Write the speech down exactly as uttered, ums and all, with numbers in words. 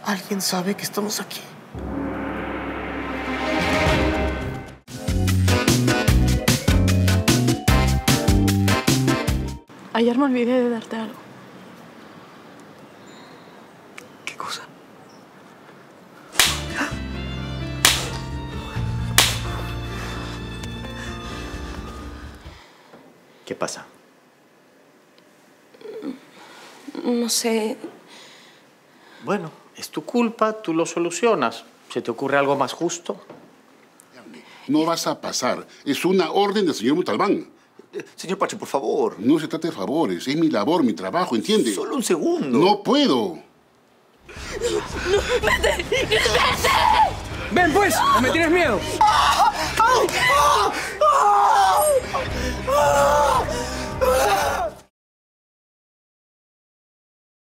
¿Alguien sabe que estamos aquí? Ayer me olvidé de darte algo. ¿Qué cosa? ¿Qué pasa? No sé. Bueno, es tu culpa, tú lo solucionas. ¿Se te ocurre algo más justo? No vas a pasar. Es una orden del señor Montalbán. Eh, señor Pacho, por favor. No se trata de favores. Es mi labor, mi trabajo, ¿entiende? Solo un segundo. No puedo. ¡No! ¡Vete! ¡Vete! ¡Ven, pues! ¿O me tienes miedo? ¡Ah! ¡Ah! ¡Ah! ¡Ah!